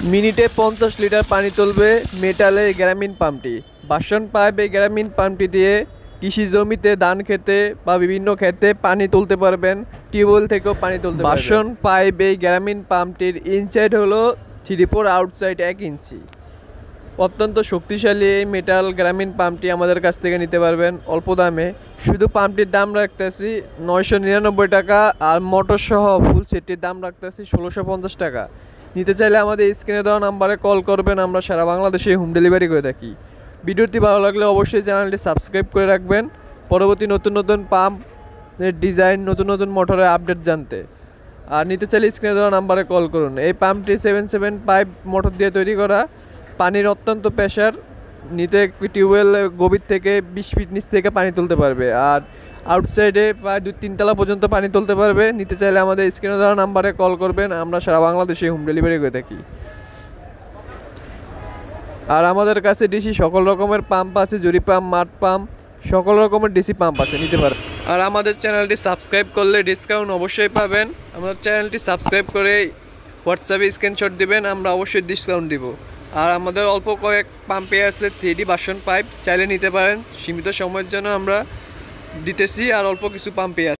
মিনিটে 50 লিটার পানি তুলবে মেটালের গ্রামীণ পাম্পটি। বাসন পাইপ এই গ্রামীণ পাম্পটি দিয়ে কৃষি জমিতে ধান খেতে বা বিভিন্ন ক্ষেতে পানি তুলতে পারবেন। টিউবওয়েল থেকেও পানি তুলতে পারবেন। বাসন পাইপ এই গ্রামীণ পাম্পটির ইনসাইড হলো 3/4, আউটসাইড 1 ইঞ্চি। অত্যন্ত শক্তিশালী এই মেটাল গ্রামীণ পাম্পটি আমাদের কাছ থেকে নিতে পারবেন অল্প দামে। শুধু পাম্পটির দাম রাখতেছি 999 টাকা, আর মোটর সহ ফুল সেটটির দাম রাখতেছি 1650 টাকা। নিতে চাইলে আমাদের স্ক্রিনে দেওয়া নাম্বারে কল করবেন, আমরা সারা বাংলাদেশে হোম ডেলিভারি করে থাকি। ভিডিওটি ভালো লাগলে অবশ্যই চ্যানেলটি সাবস্ক্রাইব করে রাখবেন পরবর্তী নতুন নতুন পাম্পের ডিজাইন, নতুন নতুন মোটরের আপডেট জানতে। আর নিতে চাইলে স্ক্রিনে দেওয়া নাম্বারে কল করুন। এই পাম্পটি 775 মোটর দিয়ে তৈরি করা। পানির অত্যন্ত প্রেশার, নিতে টিউবওয়েল গভীর থেকে 20 ফিট নিচ থেকে পানি তুলতে পারবে, আর আউটসাইডে প্রায় 2-3 তলা পর্যন্ত পানি তুলতে পারবে। নিতে চাইলে আমাদের স্ক্রিনে দেওয়া নাম্বারে কল করবেন, আমরা সারা বাংলাদেশে হোম ডেলিভারি করে থাকি। আর আমাদের কাছে ডিসি সকল রকমের পাম্প আছে, জরি পাম্প, মাড পাম্প, সকল রকমের ডিসি পাম্প আছে, নিতে পারেন। আর আমাদের চ্যানেলটি সাবস্ক্রাইব করলে ডিসকাউন্ট অবশ্যই পাবেন। আমাদের চ্যানেলটি সাবস্ক্রাইব করে হোয়াটসঅ্যাপে স্ক্রিনশট দিবেন, আমরা অবশ্যই ডিসকাউন্ট দিব। আর আমাদের অল্প কয়েক পাম্পে আছে 3D বাসন পাইপ, চাইলে নিতে পারেন। সীমিত সময়ের জন্য আমরা দিতেছি, আর অল্প কিছু পাম্পে আছে।